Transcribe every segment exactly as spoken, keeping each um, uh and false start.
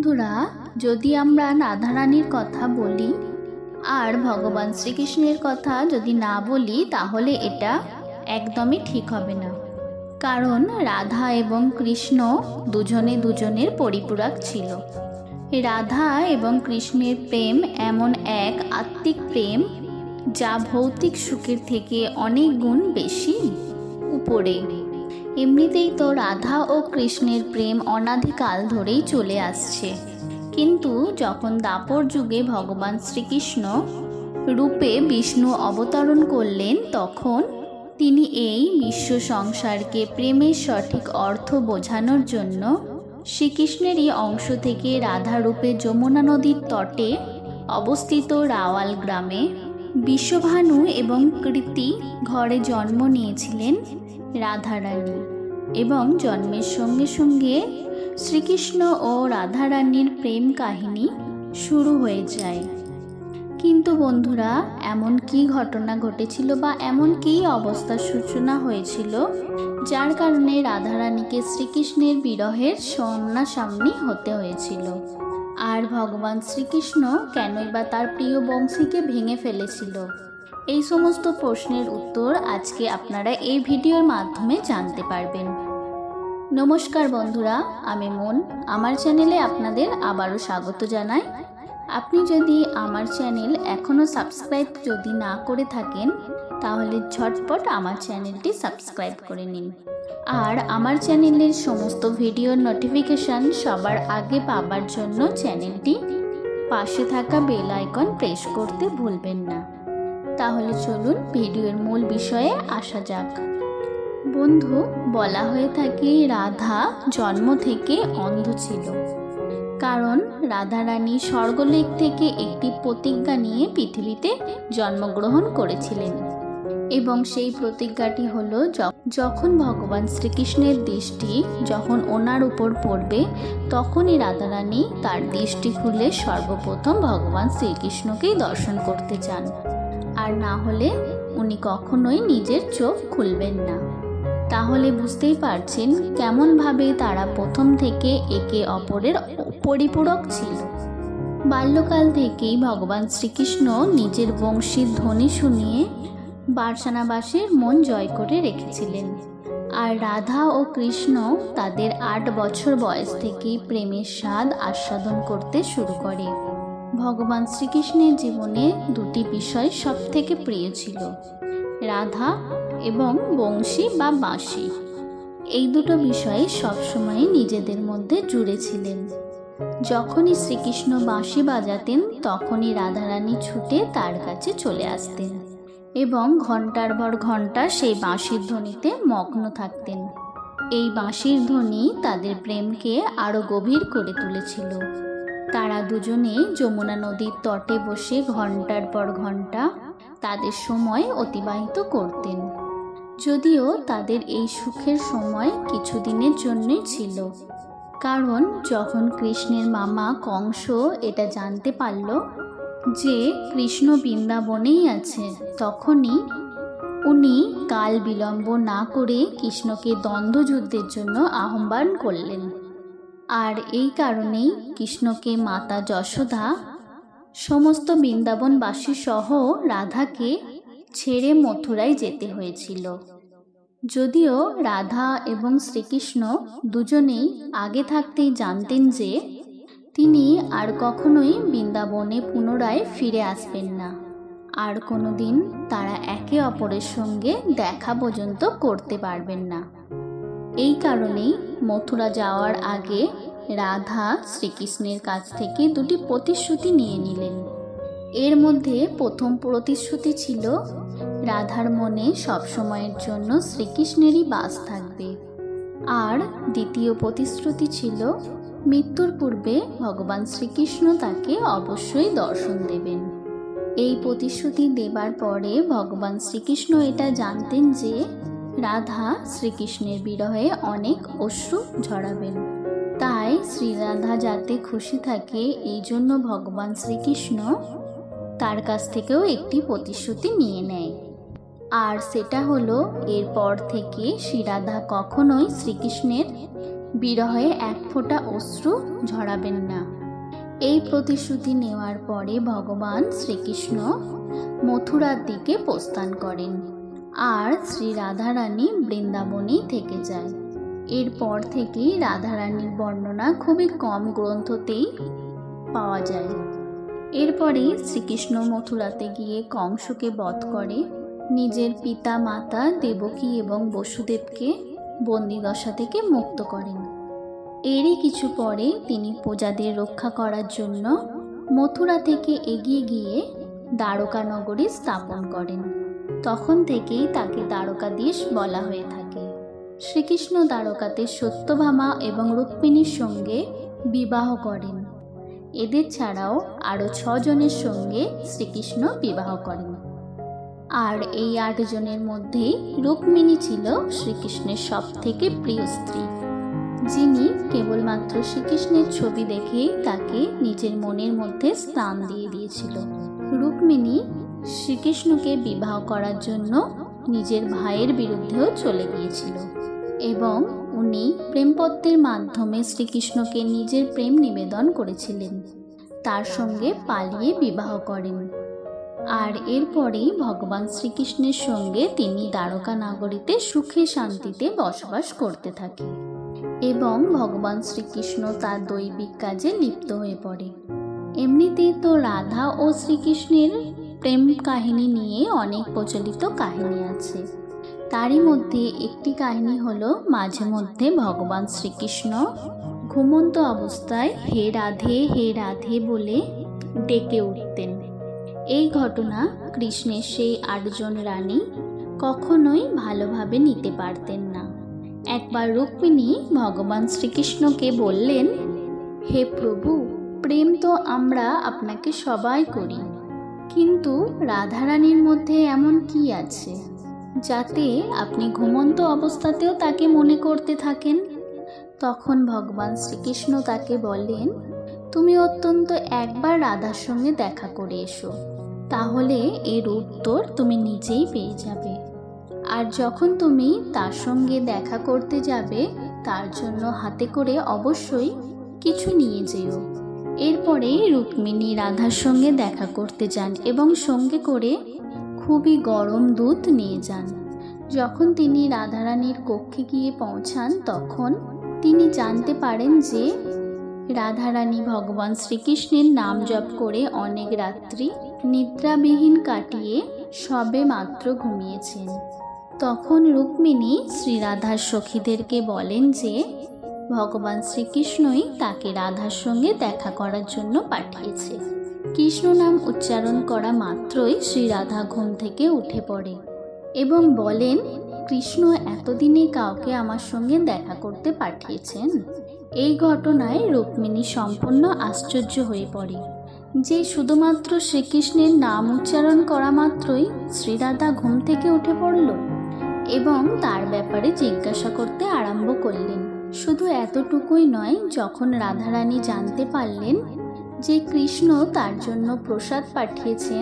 বন্ধুরা, যদি আমরা রাধারানীর কথা বলি আর ভগবান শ্রীকৃষ্ণের কথা যদি না বলি তাহলে এটা একদমই ঠিক হবে না। কারণ রাধা এবং কৃষ্ণ দুজনে দুজনের পরিপূরক ছিল। রাধা এবং কৃষ্ণের প্রেম এমন এক আত্মিক প্রেম যা ভৌতিক সুখের থেকে অনেক গুণ বেশি উপরে। এমনিতেই তো রাধা ও কৃষ্ণের প্রেম অনাদিকাল ধরেই চলে আসছে, কিন্তু যখন দাপর যুগে ভগবান শ্রীকৃষ্ণ রূপে বিষ্ণু অবতরণ করলেন তখন তিনি এই বিশ্ব সংসারকে প্রেমের সঠিক অর্থ বোঝানোর জন্য শ্রীকৃষ্ণেরই অংশ থেকে রাধা রূপে যমুনা নদীর তটে অবস্থিত রাওয়াল গ্রামে বিশ্বভানু এবং কৃতি ঘরে জন্ম নিয়েছিলেন রাধারানী। এবং জন্মের সঙ্গে সঙ্গে শ্রীকৃষ্ণ ও রাধারানীর প্রেম কাহিনী শুরু হয়ে যায়। কিন্তু বন্ধুরা, এমন কি ঘটনা ঘটেছিল বা এমন কি অবস্থার সূচনা হয়েছিল যার কারণে রাধারানীকে শ্রীকৃষ্ণের বিরহের সামনাসামনি হতে হয়েছিল? আর ভগবান শ্রীকৃষ্ণ কেনই বা তার প্রিয় বংশীকে ভেঙে ফেলেছিল? এই সমস্ত প্রশ্নের উত্তর আজকে আপনারা এই ভিডিওর মাধ্যমে জানতে পারবেন। নমস্কার বন্ধুরা, আমি মন। আমার চ্যানেলে আপনাদের আবারও স্বাগত জানাই। আপনি যদি আমার চ্যানেল এখনও সাবস্ক্রাইব যদি না করে থাকেন তাহলে ঝটপট আমার চ্যানেলটি সাবস্ক্রাইব করে নিন। আর আমার চ্যানেলের সমস্ত ভিডিওর নোটিফিকেশান সবার আগে পাবার জন্য চ্যানেলটি পাশে থাকা বেল আইকন প্রেস করতে ভুলবেন না। তাহলে চলুন ভিডিওর মূল বিষয়ে আসা যাক। বন্ধু, বলা হয়ে থাকে রাধা জন্ম থেকে অন্ধ ছিল, কারণ রাধারানী স্বর্গলোক থেকে একটি প্রতিজ্ঞা নিয়ে পৃথিবীতে জন্মগ্রহণ করেছিলেন। এবং সেই প্রতিজ্ঞাটি হলো যখন ভগবান শ্রীকৃষ্ণের দৃষ্টি যখন ওনার উপর পড়বে তখনই রাধারানী তার দৃষ্টি খুলে সর্বপ্রথম ভগবান শ্রীকৃষ্ণকেই দর্শন করতে চান, আর না হলে উনি কখনোই নিজের চোখ খুলবেন না। তাহলে বুঝতেই পারছেন কেমনভাবে তারা প্রথম থেকে একে অপরের পরিপূরক ছিল। বাল্যকাল থেকেই ভগবান শ্রীকৃষ্ণ নিজের বংশীর ধ্বনি শুনিয়ে বার্সানাবাসীর মন জয় করে রেখেছিলেন। আর রাধা ও কৃষ্ণ তাদের আট বছর বয়স থেকেই প্রেমের স্বাদ আস্বাদন করতে শুরু করে। ভগবান শ্রীকৃষ্ণের জীবনে দুটি বিষয় সব থেকে প্রিয় ছিল, রাধা এবং বংশী বা বাঁশি। এই দুটো বিষয় সবসময় নিজেদের মধ্যে জুড়ে ছিলেন। যখনই শ্রীকৃষ্ণ বাঁশি বাজাতেন তখনই রাধারানী ছুটে তার কাছে চলে আসতেন এবং ঘন্টার পর ঘন্টা সেই বাঁশির ধ্বনিতে মগ্ন থাকতেন। এই বাঁশির ধ্বনি তাদের প্রেমকে আরও গভীর করে তুলেছিল। তারা দুজনে যমুনা নদীর তটে বসে ঘন্টার পর ঘন্টা তাদের সময় অতিবাহিত করতেন। যদিও তাদের এই সুখের সময় কিছুদিনের জন্যই ছিল, কারণ যখন কৃষ্ণের মামা কংস এটা জানতে পারল যে কৃষ্ণ বৃন্দাবনেই আছে তখনই উনি কাল বিলম্ব না করে কৃষ্ণকে দ্বন্দ্বযুদ্ধের জন্য আহ্বান করলেন। আর এই কারণেই কৃষ্ণকে মাতা যশোদা সমস্ত বৃন্দাবনবাসী সহ রাধাকে ছেড়ে মথুরায় যেতে হয়েছিল। যদিও রাধা এবং শ্রীকৃষ্ণ দুজনেই আগে থাকতেই জানতেন যে তিনি আর কখনোই বৃন্দাবনে পুনরায় ফিরে আসবেন না, আর কোনো দিন তারা একে অপরের সঙ্গে দেখা পর্যন্ত করতে পারবেন না। এই কারণেই মথুরা যাওয়ার আগে রাধা শ্রীকৃষ্ণের কাছ থেকে দুটি প্রতিশ্রুতি নিয়ে নিলেন। এর মধ্যে প্রথম প্রতিশ্রুতি ছিল রাধার মনে সবসময়ের জন্য শ্রীকৃষ্ণেরই বাস থাকবে, আর দ্বিতীয় প্রতিশ্রুতি ছিল মৃত্যুর পূর্বে ভগবান শ্রীকৃষ্ণ তাকে অবশ্যই দর্শন দেবেন। এই প্রতিশ্রুতি দেবার পরে ভগবান শ্রীকৃষ্ণ এটা জানতেন যে রাধা শ্রীকৃষ্ণের বিরহে অনেক অশ্রু ঝরাবেন। তাই শ্রীরাধা যাতে খুশি থাকে এই জন্য ভগবান শ্রীকৃষ্ণ তার কাছ থেকেও একটি প্রতিশ্রুতি নিয়ে নেয়, আর সেটা হলো এরপর থেকে শ্রীরাধা কখনোই শ্রীকৃষ্ণের বিরহে এক ফোঁটা অশ্রু ঝরাবেন না। এই প্রতিশ্রুতি নেওয়ার পরে ভগবান শ্রীকৃষ্ণ মথুরার দিকে প্রস্থান করেন আর শ্রী রাধারানী বৃন্দাবনেই থেকে যায়। এরপর থেকেই রাধারানীর বর্ণনা খুবই কম গ্রন্থতেই পাওয়া যায়। এরপরে শ্রীকৃষ্ণ মথুরাতে গিয়ে কংসকে বধ করে নিজের পিতা মাতা দেবকী এবং বসুদেবকে বন্দিদশা থেকে মুক্ত করেন। এরই কিছু পরে তিনি প্রজাদের রক্ষা করার জন্য মথুরা থেকে এগিয়ে গিয়ে দ্বারকা নগরী স্থাপন করেন। তখন থেকেই তাকে দ্বারকাধীশ বলা হয়ে থাকে। শ্রীকৃষ্ণ দ্বারকাতে সত্যভামা এবং রুক্মিণীর সঙ্গে বিবাহ করেন। এদের ছাড়াও আরও ছজনের সঙ্গে শ্রীকৃষ্ণ বিবাহ করেন। আর এই আটজনের মধ্যেই রুক্মিণী ছিল শ্রীকৃষ্ণের সব থেকে প্রিয় স্ত্রী, যিনি কেবলমাত্র শ্রীকৃষ্ণের ছবি দেখেই তাকে নিজের মনের মধ্যে স্থান দিয়ে দিয়েছিল। রুক্মিণী শ্রীকৃষ্ণকে বিবাহ করার জন্য নিজের ভাইয়ের বিরুদ্ধেও চলে গিয়েছিল এবং উনি প্রেমপত্রের মাধ্যমে শ্রীকৃষ্ণকে নিজের প্রেম নিবেদন করেছিলেন। তার সঙ্গে পালিয়ে বিবাহ করেন আর এরপরেই ভগবান শ্রীকৃষ্ণের সঙ্গে তিনি দ্বারকা নগরীতে সুখে শান্তিতে বসবাস করতে থাকে এবং ভগবান শ্রীকৃষ্ণ তার দৈবিক কাজে লিপ্ত হয়ে পড়ে। এমনিতেই তো রাধা ও শ্রীকৃষ্ণের প্রেম কাহিনী নিয়ে অনেক প্রচলিত কাহিনী আছে। তারই মধ্যে একটি কাহিনী হলো মাঝে মধ্যে ভগবান শ্রীকৃষ্ণ ঘুমন্ত অবস্থায় হে রাধে হে রাধে বলে ডেকে উঠতেন। এই ঘটনা কৃষ্ণের সেই আটজন রানী কখনোই ভালোভাবে নিতে পারতেন না। একবার রুক্মিণী ভগবান শ্রীকৃষ্ণকে বললেন, হে প্রভু, প্রেম তো আমরা আপনাকে সবাই করি, কিন্তু রাধারানীর মধ্যে এমন কি আছে যাতে আপনি ঘুমন্ত অবস্থাতেও তাকে মনে করতে থাকেন? তখন ভগবান শ্রীকৃষ্ণ তাকে বললেন, তুমি অত্যন্ত একবার রাধার সঙ্গে দেখা করে এসো, তাহলে এর উত্তর তুমি নিজেই পেয়ে যাবে। আর যখন তুমি তার সঙ্গে দেখা করতে যাবে, তার জন্য হাতে করে অবশ্যই কিছু নিয়ে যেও। এরপরে রুক্মিণী রাধার সঙ্গে দেখা করতে যান এবং সঙ্গে করে খুবই গরম দুধ নিয়ে যান। যখন তিনি রাধারানীর কক্ষে গিয়ে পৌঁছান, তখন তিনি জানতে পারেন যে রাধারানী ভগবান শ্রীকৃষ্ণের নাম জপ করে অনেক রাত্রি নিদ্রাবিহীন কাটিয়ে সবে মাত্র ঘুমিয়েছেন। তখন রুক্মিণী শ্রীরাধার সখীদেরকে বলেন যে ভগবান শ্রীকৃষ্ণই তাকে রাধার সঙ্গে দেখা করার জন্য পাঠিয়েছে। কৃষ্ণ নাম উচ্চারণ করা মাত্রই শ্রীরাধা ঘুম থেকে উঠে পড়ে এবং বলেন, কৃষ্ণ এতদিনে কাউকে আমার সঙ্গে দেখা করতে পাঠিয়েছেন। এই ঘটনায় রুক্মিণী সম্পূর্ণ আশ্চর্য হয়ে পড়ে যে শুধুমাত্র শ্রীকৃষ্ণের নাম উচ্চারণ করা মাত্রই শ্রীরাধা ঘুম থেকে উঠে পড়ল এবং তার ব্যাপারে জিজ্ঞাসা করতে আরম্ভ করলেন। শুধু এতটুকুই নয়, যখন রাধারানী জানতে পারলেন যে কৃষ্ণ তার জন্য প্রসাদ পাঠিয়েছেন,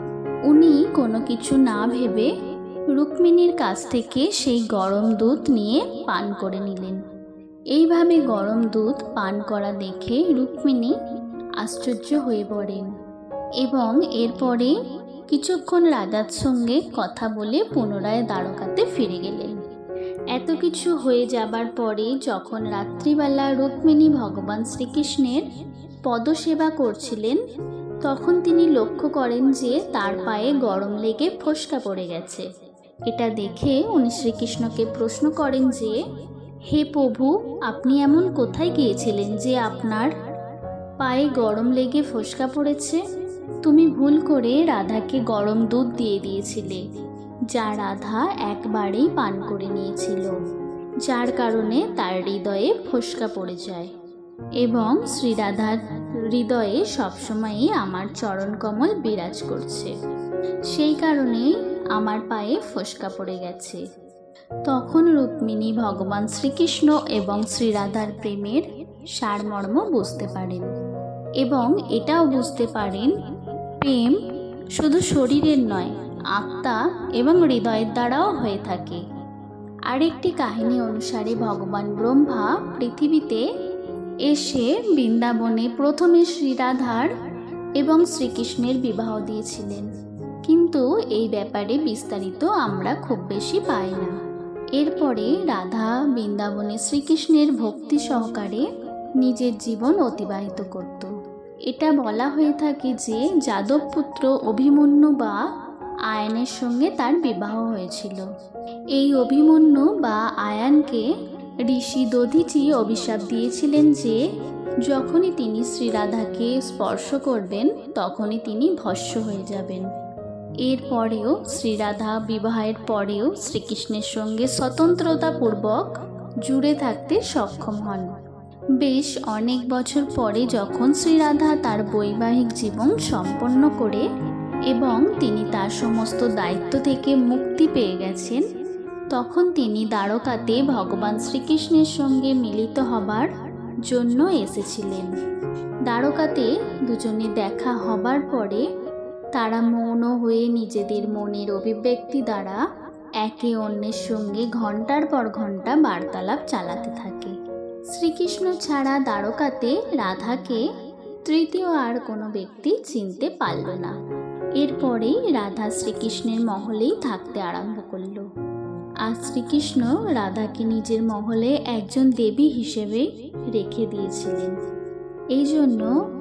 উনি কোনো কিছু না ভেবে রুক্মিণীর কাছ থেকে সেই গরম দুধ নিয়ে পান করে নিলেন। এইভাবে গরম দুধ পান করা দেখে রুক্মিণী আশ্চর্য হয়ে পড়েন এবং এরপরে কিছুক্ষণ রাধার সঙ্গে কথা বলে পুনরায় দ্বারকাতে ফিরে গেলেন। এত কিছু হয়ে যাবার পরে যখন রাত্রিবেলা রুক্মিণী ভগবান শ্রীকৃষ্ণের পদসেবা করছিলেন, তখন তিনি লক্ষ্য করেন যে তার পায়ে গরম লেগে ফোস্কা পড়ে গেছে। এটা দেখে উনি শ্রীকৃষ্ণকে প্রশ্ন করেন যে, হে প্রভু, আপনি এমন কোথায় গিয়েছিলেন যে আপনার পায়ে গরম লেগে ফোস্কা পড়েছে? তুমি ভুল করে রাধাকে গরম দুধ দিয়ে দিয়েছিলে, যা রাধা একবারেই পান করে নিয়েছিল, যার কারণে তার হৃদয়ে ফোস্কা পড়ে যায় এবং শ্রীরাধার হৃদয়ে সবসময়ই আমার চরণকমল বিরাজ করছে, সেই কারণেই আমার পায়ে ফোস্কা পড়ে গেছে। তখন রুক্মিণী ভগবান শ্রীকৃষ্ণ এবং শ্রীরাধার প্রেমের সারমর্ম বুঝতে পারেন এবং এটাও বুঝতে পারেন প্রেম শুধু শরীরের নয়, আত্মা এবং হৃদয়ের দ্বারাও হয়ে থাকে। আরেকটি কাহিনী অনুসারে ভগবান ব্রহ্মা পৃথিবীতে এসে বৃন্দাবনে প্রথমে শ্রীরাধার এবং শ্রীকৃষ্ণের বিবাহ দিয়েছিলেন, কিন্তু এই ব্যাপারে বিস্তারিত আমরা খুব বেশি পাই না। এরপরে রাধা বৃন্দাবনে শ্রীকৃষ্ণের ভক্তি সহকারে নিজের জীবন অতিবাহিত করত। এটা বলা হয়ে থাকে যে যাদব পুত্র অভিমন্যু বা আয়ানের সঙ্গে তার বিবাহ হয়েছিল। এই অভিমন্যু বা আয়ানকে ঋষি দধিচি অভিশাপ দিয়েছিলেন যে যখনই তিনি শ্রীরাধাকে স্পর্শ করবেন তখনই তিনি ভস্ম হয়ে যাবেন। এরপরেও শ্রীরাধা বিবাহের পরেও শ্রীকৃষ্ণের সঙ্গে স্বতন্ত্রতাপূর্বক জুড়ে থাকতে সক্ষম হন। বেশ অনেক বছর পরে যখন শ্রীরাধা তার বৈবাহিক জীবন সম্পন্ন করে এবং তিনি তার সমস্ত দায়িত্ব থেকে মুক্তি পেয়ে গেছেন, তখন তিনি দ্বারকাতে ভগবান শ্রীকৃষ্ণের সঙ্গে মিলিত হবার জন্য এসেছিলেন। দ্বারকাতে দুজনে দেখা হবার পরে তারা মৌন হয়ে নিজেদের মনের অভিব্যক্তি দ্বারা একে অন্যের সঙ্গে ঘন্টার পর ঘন্টা বার্তালাপ চালাতে থাকে। শ্রীকৃষ্ণ ছাড়া দ্বারকাতে রাধাকে তৃতীয় আর কোনো ব্যক্তি চিনতে পারল না। এরপরেই রাধা শ্রীকৃষ্ণের মহলেই থাকতে আরম্ভ করল। আর শ্রীকৃষ্ণ রাধাকে নিজের মহলে একজন দেবী হিসেবে রেখে দিয়েছিলেন। এই জন্য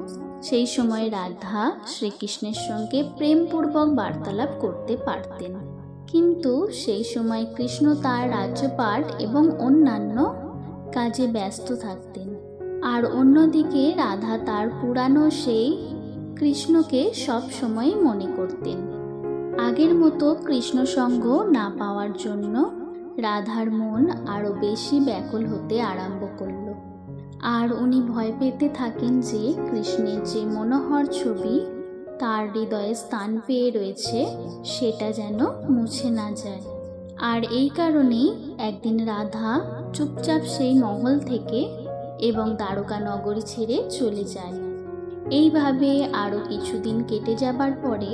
সেই সময় রাধা শ্রীকৃষ্ণের সঙ্গে প্রেমপূর্বক বার্তালাপ করতে পারতেন, কিন্তু সেই সময় কৃষ্ণ তার রাজ্যপাট এবং অন্যান্য কাজে ব্যস্ত থাকতেন। আর অন্যদিকে রাধা তার পুরানো সেই কৃষ্ণকে সব সময় মনে করতেন। আগের মতো কৃষ্ণ সঙ্গ না পাওয়ার জন্য রাধার মন আরও বেশি ব্যাকুল হতে আরম্ভ করল। আর উনি ভয় পেতে থাকেন যে কৃষ্ণের যে মনোহর ছবি তার হৃদয়ে স্থান পেয়ে রয়েছে সেটা যেন মুছে না যায়। আর এই কারণেই একদিন রাধা চুপচাপ সেই মহল থেকে এবং দ্বারকা নগরী ছেড়ে চলে যায়। এইভাবে আরও কিছুদিন কেটে যাবার পরে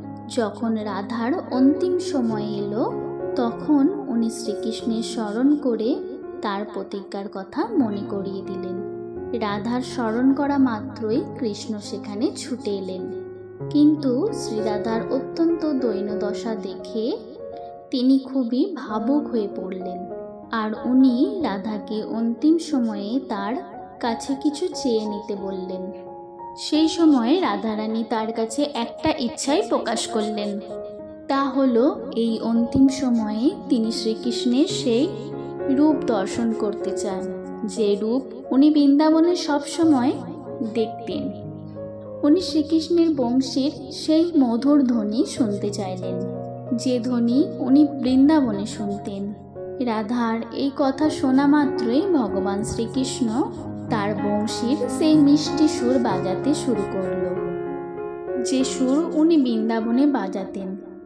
যখন রাধার অন্তিম সময় এলো, তখন উনি শ্রীকৃষ্ণের স্মরণ করে তার প্রতিজ্ঞার কথা মনে করিয়ে দিলেন। রাধার স্মরণ করা মাত্রই কৃষ্ণ সেখানে ছুটে এলেন, কিন্তু শ্রীরাধার অত্যন্ত দৈন্যদশা দেখে তিনি খুবই ভাবুক হয়ে পড়লেন। আর উনি রাধাকে অন্তিম সময়ে তার কাছে কিছু চেয়ে নিতে বললেন। সেই সময় রাধারানী তার কাছে একটা ইচ্ছাই প্রকাশ করলেন, তা হলো এই অন্তিম সময়ে তিনি শ্রীকৃষ্ণের সেই রূপ দর্শন করতে চান যে রূপ উনি বৃন্দাবনে সবসময় দেখতেন। উনি শ্রীকৃষ্ণের বংশীর সেই মধুর ধ্বনি শুনতে চাইলেন, যে ধ্বনি উনি বৃন্দাবনে শুনতেন। রাধার এই কথা শোনা মাত্রই ভগবান শ্রীকৃষ্ণ তার বংশীর সেই মিষ্টি সুর বাজাতে শুরু করল, যে সুর উনি বৃন্দাবনে বাজাতেন।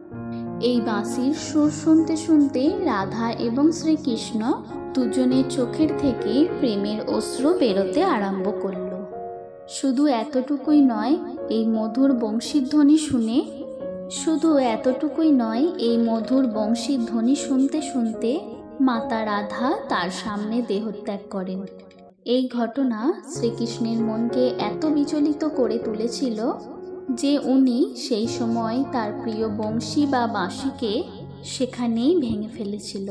এই বাঁশির সুর শুনতে শুনতে রাধা এবং শ্রীকৃষ্ণ দুজনের চোখের থেকে প্রেমের অশ্রু বেরোতে আরম্ভ করল। শুধু এতটুকুই নয়, এই মধুর বংশীধ্বনি শুনে শুধু এতটুকুই নয় এই মধুর বংশীর ধ্বনি শুনতে শুনতে মাতা রাধা তার সামনে দেহত্যাগ করেন। এই ঘটনা শ্রীকৃষ্ণের মনকে এত বিচলিত করে তুলেছিল যে উনি সেই সময় তার প্রিয় বংশী বা বাঁশিকে সেখানেই ভেঙে ফেলেছিল।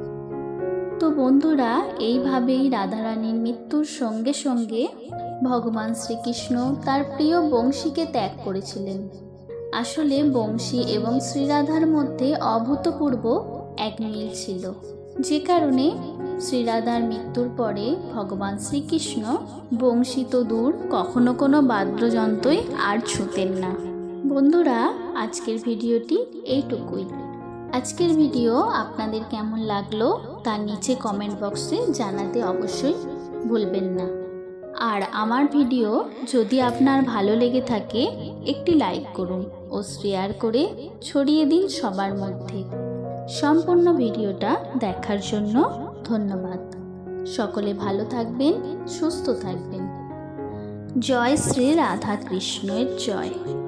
তো বন্ধুরা, এইভাবেই রাধারানীর মৃত্যুর সঙ্গে সঙ্গে ভগবান শ্রীকৃষ্ণ তার প্রিয় বংশীকে ত্যাগ করেছিলেন। আসলে বংশী এবং শ্রীরাধার মধ্যে অভূতপূর্ব এক মিল ছিল, যে কারণে শ্রীরাধার মৃত্যুর পরে ভগবান শ্রীকৃষ্ণ বংশী তো দূর, কখনো কোনো বাদ্যযন্ত্রই আর ছুঁতেন না। বন্ধুরা, আজকের ভিডিওটি এইটুকুই। আজকের ভিডিও আপনাদের কেমন লাগলো তার নিচে কমেন্ট বক্সে জানাতে অবশ্যই ভুলবেন না। আর আমার ভিডিও যদি আপনার ভালো লেগে থাকে একটি লাইক করুন ও শেয়ার করে ছড়িয়ে দিন সবার মধ্যে। সম্পূর্ণ ভিডিওটা দেখার জন্য ধন্যবাদ। সকলে ভালো থাকবেন, সুস্থ থাকবেন। জয় শ্রী রাধা কৃষ্ণের জয়।